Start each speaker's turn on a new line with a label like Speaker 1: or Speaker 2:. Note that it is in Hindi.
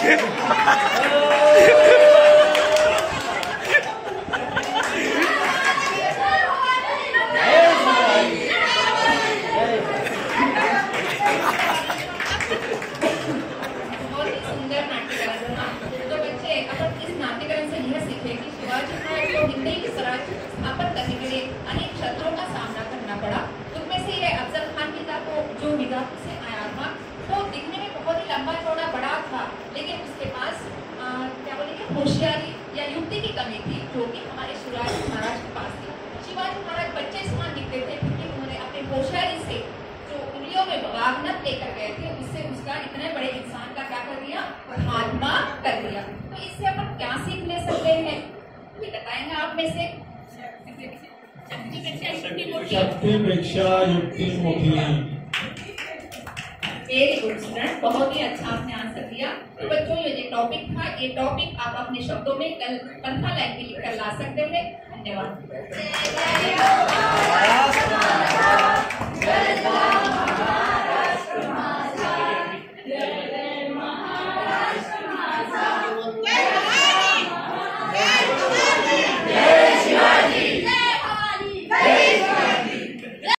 Speaker 1: होशियारी या युक्ति की कमी थी जो कि हमारे शिवाजी महाराज के पास थी। शिवाजी महाराज बच्चे समान दिखते थे क्योंकि उन्होंने अपनी होशियारी से जो उंगलियों में वागनत लेकर गए थे उससे उसका इतने बड़े इंसान का क्या कर दिया, खात्मा कर दिया। तो इससे अपन क्या सीख ले सकते हैं, ये बताएंगे आप में से?
Speaker 2: शक्ति पेक्षा युक्ति मुखी।
Speaker 1: वेरी गुड स्टूडेंट, बहुत ही अच्छा आपने आंसर दिया। तो बच्चों ये टॉपिक था, ये टॉपिक आप अपने शब्दों में कल 15 लाइन में लिखकर ला सकते हैं। धन्यवाद।